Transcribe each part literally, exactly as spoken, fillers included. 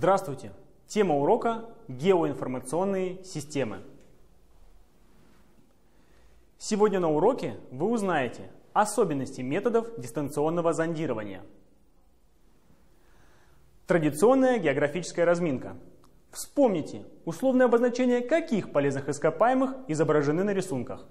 Здравствуйте! Тема урока – геоинформационные системы. Сегодня на уроке вы узнаете особенности методов дистанционного зондирования. Традиционная географическая разминка. Вспомните, условное обозначение каких полезных ископаемых изображены на рисунках.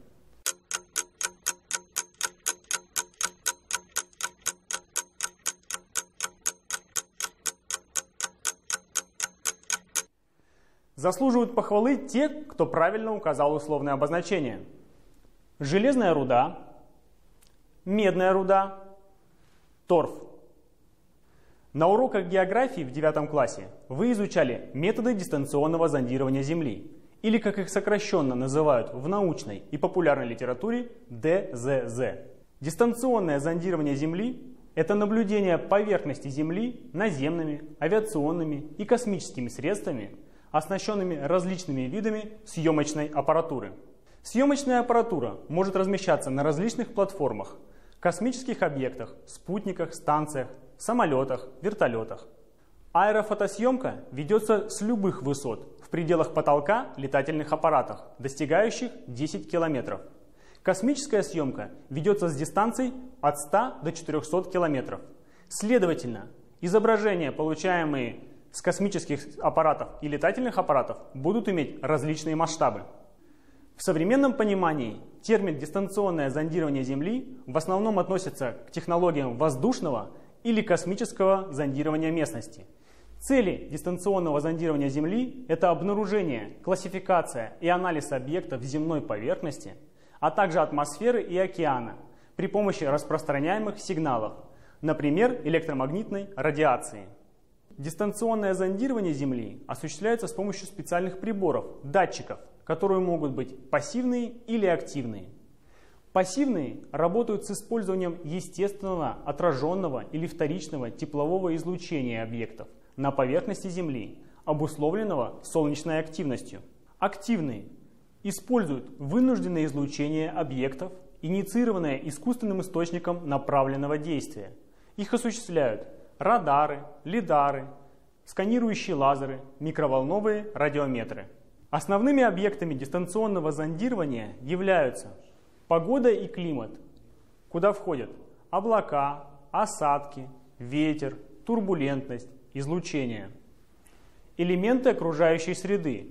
Заслуживают похвалы те, кто правильно указал условное обозначение. Железная руда, медная руда, торф. На уроках географии в девятом классе вы изучали методы дистанционного зондирования Земли, или, как их сокращенно называют в научной и популярной литературе, дэ зэ зэ. Дистанционное зондирование Земли – это наблюдение поверхности Земли наземными, авиационными и космическими средствами, оснащенными различными видами съемочной аппаратуры. Съемочная аппаратура может размещаться на различных платформах, космических объектах, спутниках, станциях, самолетах, вертолетах. Аэрофотосъемка ведется с любых высот в пределах потолка летательных аппаратов, достигающих десяти километров. Космическая съемка ведется с дистанций от ста до четырёхсот километров. Следовательно, изображения, получаемые с космических аппаратов и летательных аппаратов, будут иметь различные масштабы. В современном понимании термин «дистанционное зондирование Земли» в основном относится к технологиям воздушного или космического зондирования местности. Цели дистанционного зондирования Земли – это обнаружение, классификация и анализ объектов земной поверхности, а также атмосферы и океана при помощи распространяемых сигналов, например, электромагнитной радиации. Дистанционное зондирование Земли осуществляется с помощью специальных приборов, датчиков, которые могут быть пассивные или активные. Пассивные работают с использованием естественного, отраженного или вторичного теплового излучения объектов на поверхности Земли, обусловленного солнечной активностью. Активные используют вынужденное излучение объектов, инициированное искусственным источником направленного действия. Их осуществляют радары, лидары, сканирующие лазеры, микроволновые радиометры. Основными объектами дистанционного зондирования являются погода и климат, куда входят облака, осадки, ветер, турбулентность, излучение. Элементы окружающей среды,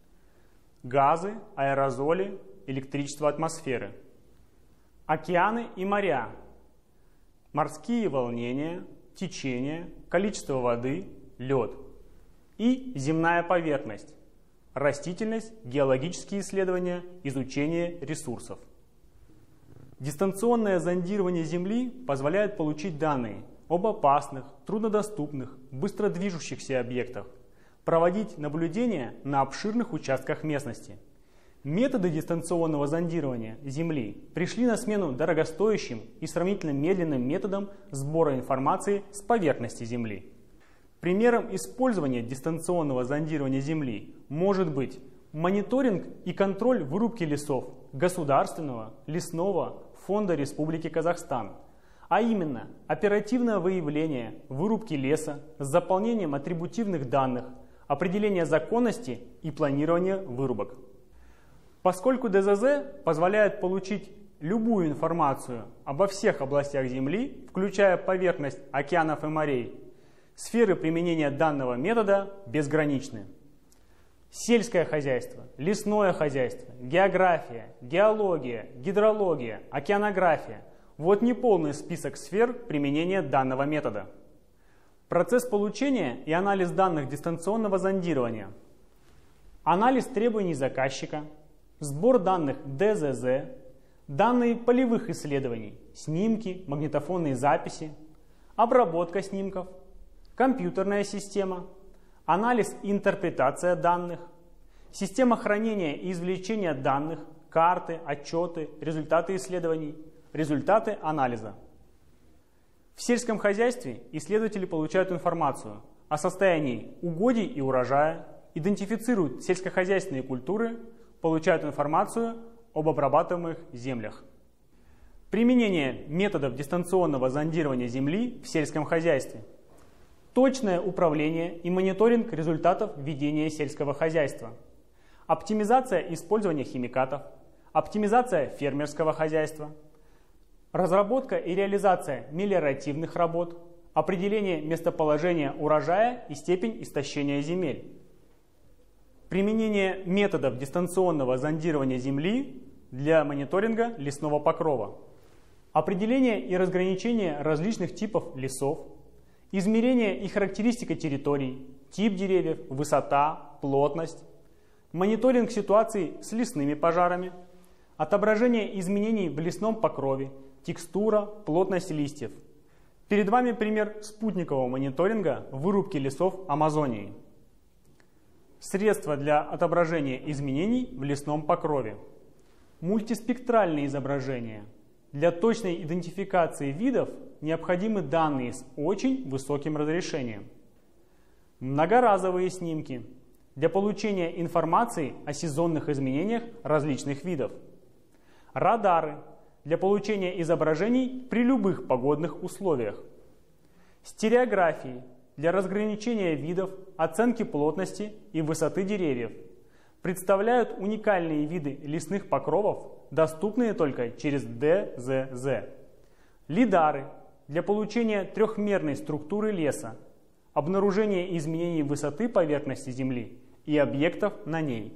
газы, аэрозоли, электричество атмосферы. Океаны и моря, морские волнения, течение, количество воды, лед. И земная поверхность, растительность, геологические исследования, изучение ресурсов. Дистанционное зондирование Земли позволяет получить данные об опасных, труднодоступных, быстро движущихся объектах, проводить наблюдения на обширных участках местности. Методы дистанционного зондирования Земли пришли на смену дорогостоящим и сравнительно медленным методам сбора информации с поверхности Земли. Примером использования дистанционного зондирования Земли может быть мониторинг и контроль вырубки лесов Государственного лесного фонда Республики Казахстан, а именно оперативное выявление вырубки леса с заполнением атрибутивных данных, определение законности и планирование вырубок. Поскольку дэ зэ зэ позволяет получить любую информацию обо всех областях Земли, включая поверхность океанов и морей, сферы применения данного метода безграничны. Сельское хозяйство, лесное хозяйство, география, геология, гидрология, океанография – вот неполный список сфер применения данного метода. Процесс получения и анализ данных дистанционного зондирования. Анализ требований заказчика. Сбор данных дэ зэ зэ, данные полевых исследований, снимки, магнитофонные записи, обработка снимков, компьютерная система, анализ и интерпретация данных, система хранения и извлечения данных, карты, отчеты, результаты исследований, результаты анализа. В сельском хозяйстве исследователи получают информацию о состоянии угодий и урожая, идентифицируют сельскохозяйственные культуры, получают информацию об обрабатываемых землях. Применение методов дистанционного зондирования Земли в сельском хозяйстве. точное управление и мониторинг результатов ведения сельского хозяйства, оптимизация использования химикатов, оптимизация фермерского хозяйства, разработка и реализация мелиоративных работ, определение местоположения урожая и степень истощения земель, применение методов дистанционного зондирования земли для мониторинга лесного покрова, определение и разграничение различных типов лесов, измерение и характеристика территорий, тип деревьев, высота, плотность, мониторинг ситуации с лесными пожарами, отображение изменений в лесном покрове, текстура, плотность листьев. Перед вами пример спутникового мониторинга вырубки лесов Амазонии. Средства для отображения изменений в лесном покрове. Мультиспектральные изображения. Для точной идентификации видов необходимы данные с очень высоким разрешением. Многоразовые снимки. Для получения информации о сезонных изменениях различных видов. Радары. Для получения изображений при любых погодных условиях. Стереографии для разграничения видов, оценки плотности и высоты деревьев. Представляют уникальные виды лесных покровов, доступные только через дэ зэ зэ. Лидары для получения трехмерной структуры леса, обнаружения изменений высоты поверхности Земли и объектов на ней.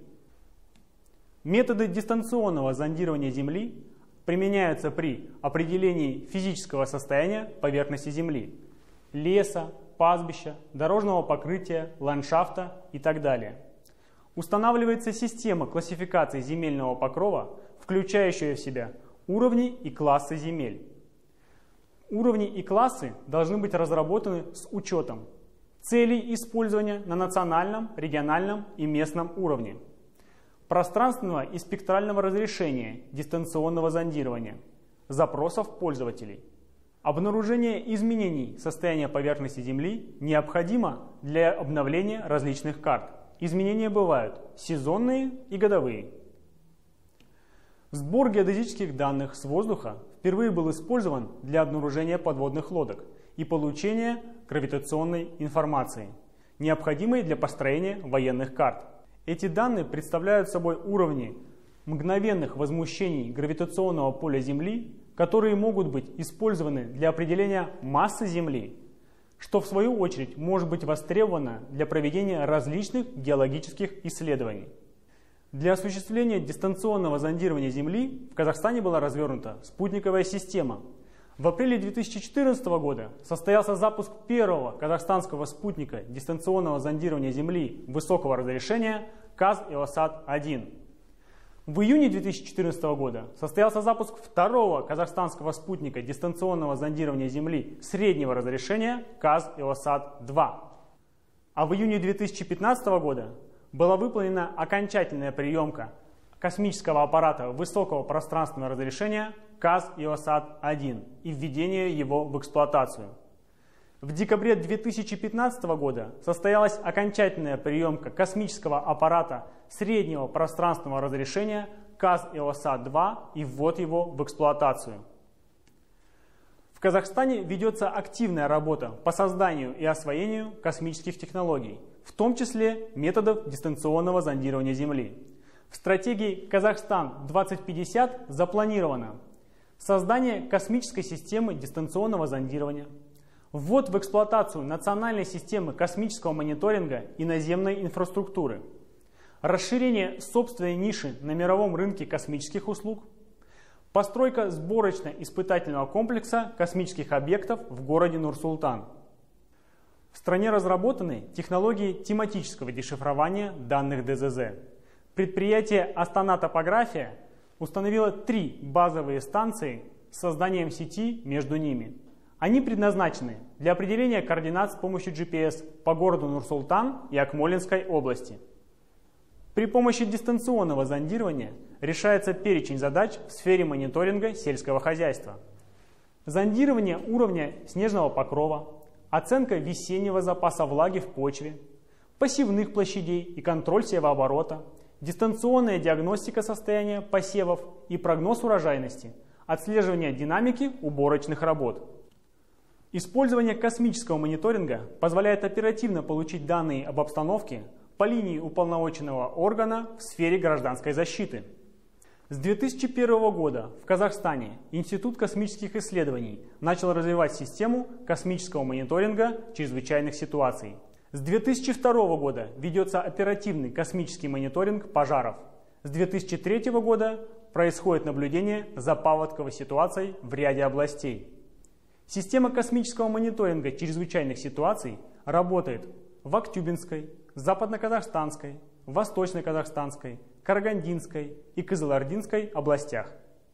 Методы дистанционного зондирования Земли применяются при определении физического состояния поверхности Земли, леса, пастбища, дорожного покрытия, ландшафта и так далее. Устанавливается система классификации земельного покрова, включающая в себя уровни и классы земель. Уровни и классы должны быть разработаны с учетом целей использования на национальном, региональном и местном уровне, пространственного и спектрального разрешения дистанционного зондирования, запросов пользователей. Обнаружение изменений состояния поверхности Земли необходимо для обновления различных карт. Изменения бывают сезонные и годовые. Сбор геодезических данных с воздуха впервые был использован для обнаружения подводных лодок и получения гравитационной информации, необходимой для построения военных карт. Эти данные представляют собой уровни мгновенных возмущений гравитационного поля Земли, которые могут быть использованы для определения массы Земли, что в свою очередь может быть востребовано для проведения различных геологических исследований. Для осуществления дистанционного зондирования Земли в Казахстане была развернута спутниковая система. В апреле две тысячи четырнадцатого года состоялся запуск первого казахстанского спутника дистанционного зондирования Земли высокого разрешения КАЗ-Иосат один. В июне две тысячи четырнадцатого года состоялся запуск второго казахстанского спутника дистанционного зондирования Земли среднего разрешения КАЗ-Иосат два. А в июне две тысячи пятнадцатого года была выполнена окончательная приемка космического аппарата высокого пространственного разрешения КАЗ-Иосат один и введение его в эксплуатацию. В декабре две тысячи пятнадцатого года состоялась окончательная приемка космического аппарата среднего пространственного разрешения КАЗ-Иосат два и ввод его в эксплуатацию. В Казахстане ведется активная работа по созданию и освоению космических технологий, в том числе методов дистанционного зондирования Земли. В стратегии «Казахстан двадцать пятьдесят» запланировано создание космической системы дистанционного зондирования, ввод в эксплуатацию национальной системы космического мониторинга и наземной инфраструктуры, расширение собственной ниши на мировом рынке космических услуг, постройка сборочно-испытательного комплекса космических объектов в городе Нур-Султан. В стране разработаны технологии тематического дешифрования данных дэ зэ зэ. Предприятие «Астана Топография» установило три базовые станции с созданием сети между ними. Они предназначены для определения координат с помощью джи пи эс по городу Нур-Султан и Акмолинской области. При помощи дистанционного зондирования решается перечень задач в сфере мониторинга сельского хозяйства. Зондирование уровня снежного покрова, оценка весеннего запаса влаги в почве, посевных площадей и контроль севооборота, дистанционная диагностика состояния посевов и прогноз урожайности, отслеживание динамики уборочных работ. Использование космического мониторинга позволяет оперативно получить данные об обстановке по линии уполномоченного органа в сфере гражданской защиты. С две тысячи первого года в Казахстане Институт космических исследований начал развивать систему космического мониторинга чрезвычайных ситуаций. С две тысячи второго года ведется оперативный космический мониторинг пожаров. С две тысячи третьего года происходит наблюдение за паводковой ситуацией в ряде областей. Система космического мониторинга чрезвычайных ситуаций работает в Актюбинской, Западно-Казахстанской, Восточно-Казахстанской, Карагандинской и Кызылординской областях.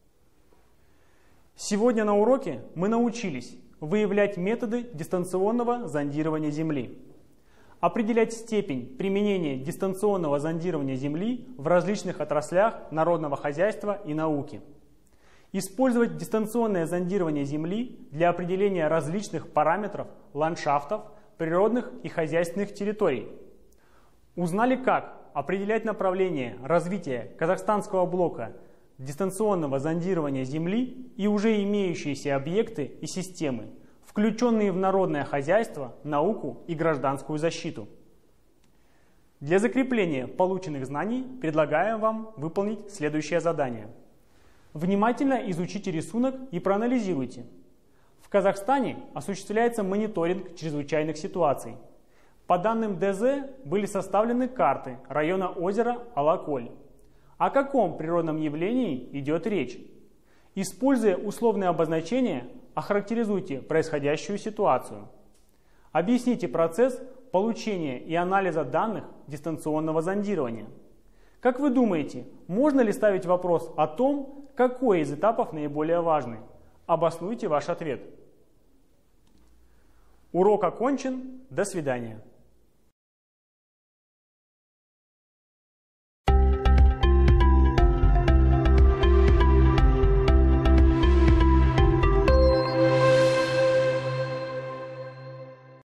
Сегодня на уроке мы научились выявлять методы дистанционного зондирования Земли, определять степень применения дистанционного зондирования Земли в различных отраслях народного хозяйства и науки, использовать дистанционное зондирование Земли для определения различных параметров ландшафтов, природных и хозяйственных территорий. Узнали, как определять направление развития казахстанского блока дистанционного зондирования Земли и уже имеющиеся объекты и системы, включенные в народное хозяйство, науку и гражданскую защиту. Для закрепления полученных знаний предлагаем вам выполнить следующее задание. Внимательно изучите рисунок и проанализируйте. В Казахстане осуществляется мониторинг чрезвычайных ситуаций. По данным дэ зэ были составлены карты района озера Алаколь. О каком природном явлении идет речь? Используя условные обозначения, охарактеризуйте происходящую ситуацию. Объясните процесс получения и анализа данных дистанционного зондирования. Как вы думаете, можно ли ставить вопрос о том, какой из этапов наиболее важный? Обоснуйте ваш ответ. Урок окончен. До свидания.